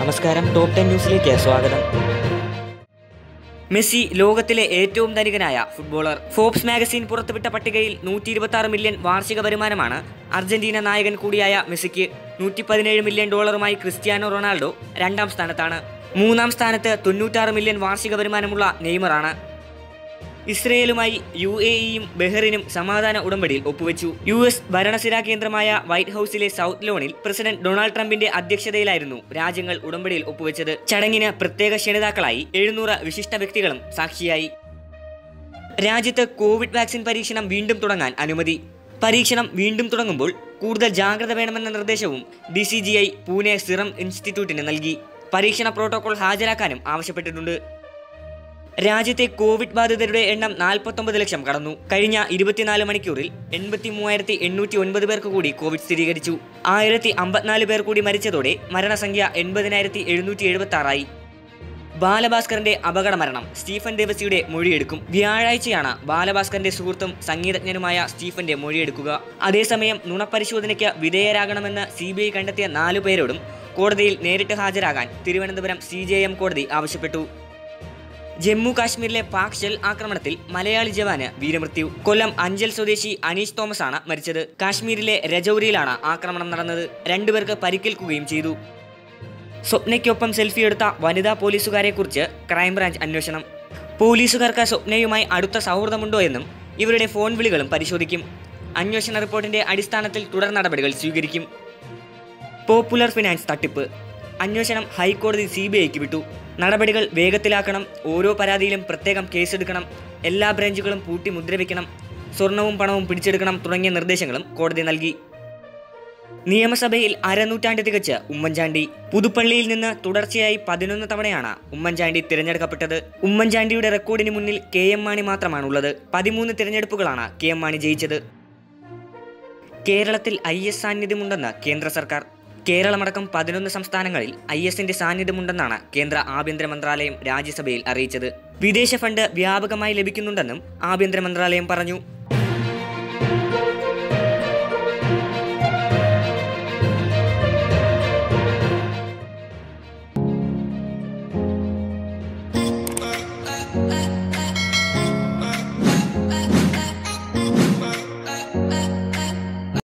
നമസ്കാരം, ടോപ്പ് 10 ന്യൂസിലേക്ക് സ്വാഗതം. മെസ്സി ലോകത്തിലെ ഏറ്റവും ധനികനായ ഫുട്ബോളർ. ഫോബ്സ് മാഗസിൻ പുറത്തുവിട്ട പട്ടികയിൽ 126 മില്യൺ വാർഷിക വരുമാനമാണ് അർജന്റീന നായകൻ കൂടിയായ മെസ്സിക്ക്. $117 മില്യൺ ക്രിസ്ത്യാനോ റൊണാൾഡോ രണ്ടാം സ്ഥാനത്താണ്. മൂന്നാം സ്ഥാനത്ത് 96 മില്യൺ വാർഷിക വരുമാനമുള്ള നെയ്മറാണ്. ഇസ്രയേലുമായി UAEയും ബഹ്റിനും സമാധാന ഉടമ്പടിയിൽ ഒപ്പുവെച്ചു. US ഭരണസിരാ കേന്ദ്രമായ വൈറ്റ് ഹൌസിലെ സൗത്ത് ലോണിൽ പ്രസിഡന്റ് ഡൊണാൾഡ് ട്രംപിന്റെ അധ്യക്ഷതയിലായിരുന്നു രാജ്യങ്ങൾ ഉടമ്പടിയിൽ ഒപ്പുവെച്ചത്. ചടങ്ങിന് പ്രത്യേക ക്ഷണിതാക്കളായി 700 വിശിഷ്ട വ്യക്തികളും സാക്ഷിയായി. രാജ്യത്ത് കോവിഡ് വാക്സിൻ പരീക്ഷണം വീണ്ടും തുടങ്ങാൻ അനുമതി. പരീക്ഷണം വീണ്ടും തുടങ്ങുമ്പോൾ കൂടുതൽ ജാഗ്രത വേണമെന്ന നിർദ്ദേശവും DCGI പൂനെ സിറം ഇൻസ്റ്റിറ്റ്യൂട്ടിന് നൽകി. പരീക്ഷണ പ്രോട്ടോകോൾ ഹാജരാക്കാനും ആവശ്യപ്പെട്ടിട്ടുണ്ട്. രാജ്യത്തെ കോവിഡ് ബാധിതരുടെ എണ്ണം 49 ലക്ഷം കടന്നു. കഴിഞ്ഞ 24 മണിക്കൂറിൽ 83,809 പേർക്ക് കൂടി കോവിഡ് സ്ഥിരീകരിച്ചു. 1054 പേർ കൂടി മരിച്ചതോടെ മരണസംഖ്യ 80,776 ബാലഭാസ്കറിന്റെ അപകട മരണം. സ്റ്റീഫൻ ദേവസിയുടെ മൊഴിയെടുക്കും. വ്യാഴാഴ്ചയാണ് ബാലഭാസ്കറിന്റെ സുഹൃത്തും സംഗീതജ്ഞനുമായ സ്റ്റീഫന്റെ മൊഴിയെടുക്കുക. അതേസമയം നുണപരിശോധനയ്ക്ക് വിധേയരാകണമെന്ന് CBI കണ്ടെത്തിയ 4 പേരോടും കോടതിയിൽ നേരിട്ട് ഹാജരാകാൻ തിരുവനന്തപുരം CJM കോടതി ആവശ്യപ്പെട്ടു. ജമ്മു കാശ്മീരിലെ പാക് ഷെൽ ആക്രമണത്തിൽ മലയാളി ജവാന് വീരമൃത്യു. കൊല്ലം അഞ്ചൽ സ്വദേശി അനീഷ് തോമസ് ആണ് മരിച്ചത്. കാശ്മീരിലെ രജൌരിയിലാണ് ആക്രമണം നടന്നത്. 2 പേർക്ക് പരിക്കേൽക്കുകയും ചെയ്തു. സ്വപ്നയ്ക്കൊപ്പം സെൽഫി എടുത്ത വനിതാ പോലീസുകാരെക്കുറിച്ച് ക്രൈംബ്രാഞ്ച് അന്വേഷണം. പോലീസുകാർക്ക് സ്വപ്നയുമായി അടുത്ത സൗഹൃദമുണ്ടോ എന്നും ഇവരുടെ ഫോൺ വിളികളും പരിശോധിക്കും. അന്വേഷണ റിപ്പോർട്ടിന്റെ അടിസ്ഥാനത്തിൽ തുടർ നടപടികൾ സ്വീകരിക്കും. പോപ്പുലർ ഫിനാൻസ് തട്ടിപ്പ് അന്വേഷണം ഹൈക്കോടതി CBIക്ക് വിട്ടു. നടപടികൾ വേഗത്തിലാക്കണം. ഓരോ പരാതിയിലും പ്രത്യേകം കേസെടുക്കണം. എല്ലാ ബ്രാഞ്ചുകളും പൂട്ടി മുദ്രവെക്കണം. സ്വർണവും പണവും പിടിച്ചെടുക്കണം തുടങ്ങിയ നിർദ്ദേശങ്ങളും കോടതി നൽകി. നിയമസഭയിൽ അരനൂറ്റാണ്ട് തികച്ച് ഉമ്മൻചാണ്ടി. പുതുപ്പള്ളിയിൽ നിന്ന് തുടർച്ചയായി 11 തവണയാണ് ഉമ്മൻചാണ്ടി തിരഞ്ഞെടുക്കപ്പെട്ടത്. ഉമ്മൻചാണ്ടിയുടെ റെക്കോർഡിന് മുന്നിൽ KM മാണി മാത്രമാണുള്ളത്. 13 തിരഞ്ഞെടുപ്പുകളാണ് KM മാണി ജയിച്ചത്. കേരളത്തിൽ IS സാന്നിധ്യമുണ്ടെന്ന് കേന്ദ്ര സർക്കാർ. കേരളമടക്കം 11 സംസ്ഥാനങ്ങളിൽ ISന്റെ സാന്നിധ്യമുണ്ടെന്നാണ് കേന്ദ്ര ആഭ്യന്തര മന്ത്രാലയം രാജ്യസഭയിൽ അറിയിച്ചത്. വിദേശ ഫണ്ട് വ്യാപകമായി ലഭിക്കുന്നുണ്ടെന്നും ആഭ്യന്തര മന്ത്രാലയം പറഞ്ഞു.